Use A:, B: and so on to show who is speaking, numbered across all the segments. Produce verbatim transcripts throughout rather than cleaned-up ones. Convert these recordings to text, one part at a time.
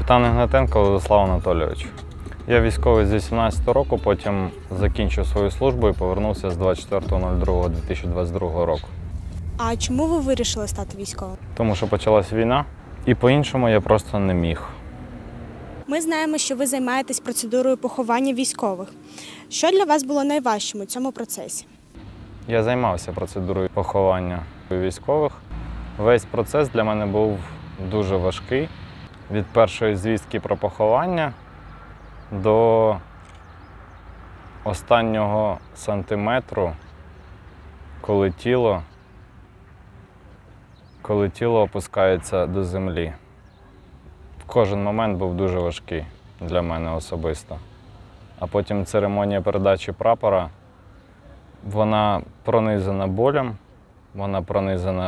A: Капітан Ігнатенко Владислав Анатолійович. Я військовий з вісімнадцятого року, потім закінчив свою службу і повернувся з двадцять четвертого лютого дві тисячі двадцять другого року.
B: А чому ви вирішили стати військовим?
A: Тому що почалась війна, і по-іншому я просто не міг.
B: Ми знаємо, що ви займаєтесь процедурою поховання військових. Що для вас було найважчим у цьому процесі?
A: Я займався процедурою поховання військових. Весь процес для мене був дуже важкий. Від першої звістки про поховання до останнього сантиметру, коли тіло, коли тіло опускається до землі. Кожен момент був дуже важкий для мене особисто. А потім церемонія передачі прапора, вона пронизана болем, вона пронизана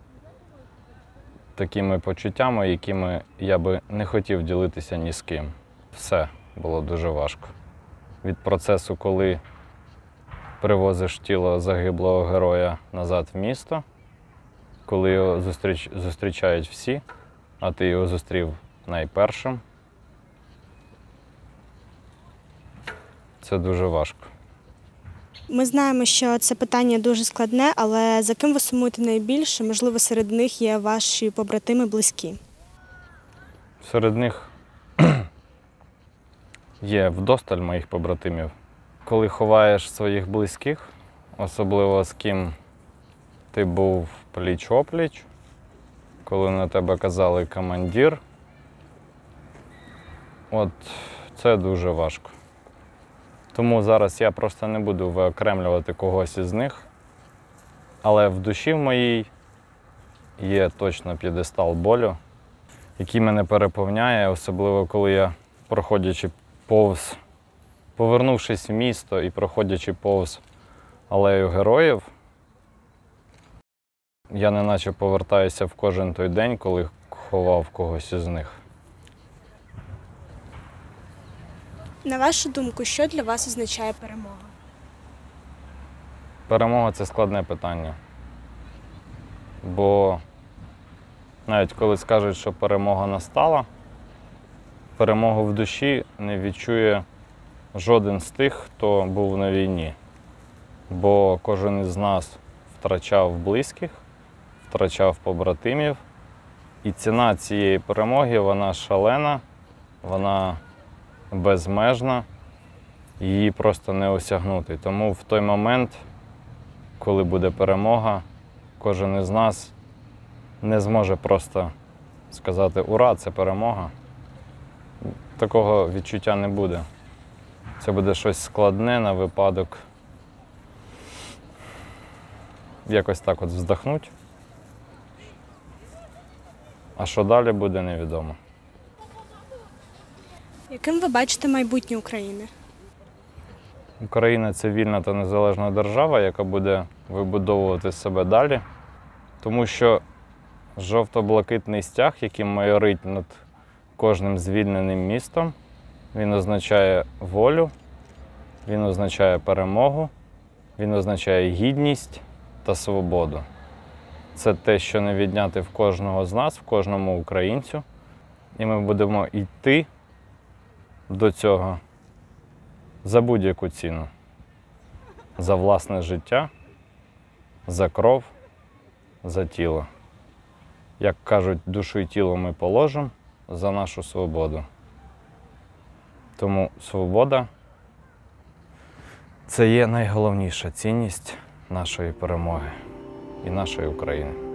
A: такими почуттями, якими я би не хотів ділитися ні з ким. Все було дуже важко. Від процесу, коли привозиш тіло загиблого героя назад в місто, коли його зустріч, зустрічають всі, а ти його зустрів найпершим, це дуже важко.
B: Ми знаємо, що це питання дуже складне, але за ким ви сумуєте найбільше? Можливо, серед них є ваші побратими близькі?
A: Серед них є вдосталь моїх побратимів. Коли ховаєш своїх близьких, особливо з ким ти був пліч-опліч, коли на тебе казали командир, от це дуже важко. Тому зараз я просто не буду виокремлювати когось із них, але в душі в моїй є точно п'єдестал болю, який мене переповняє, особливо коли я, проходячи повз, повернувшись в місто і проходячи повз алею героїв, я неначе повертаюся в кожен той день, коли ховав когось із них.
B: На вашу думку, що для вас означає перемога?
A: Перемога – це складне питання. Бо навіть коли скажуть, що перемога настала, перемогу в душі не відчує жоден з тих, хто був на війні. Бо кожен із нас втрачав близьких, втрачав побратимів. І ціна цієї перемоги, вона шалена, вона безмежна, її просто не осягнути. Тому в той момент, коли буде перемога, кожен із нас не зможе просто сказати «Ура, це перемога». Такого відчуття не буде. Це буде щось складне на випадок якось так от вздохнути. А що далі буде, невідомо.
B: Яким ви бачите майбутнє України?
A: Україна – це вільна та незалежна держава, яка буде вибудовувати себе далі. Тому що жовто-блакитний стяг, який майорить над кожним звільненим містом, він означає волю, він означає перемогу, він означає гідність та свободу. Це те, що не відняти в кожного з нас, в кожному українцю. І ми будемо йти до цього за будь-яку ціну. За власне життя, за кров, за тіло. Як кажуть, душу і тіло ми положимо за нашу свободу. Тому свобода – це є найголовніша цінність нашої перемоги і нашої України.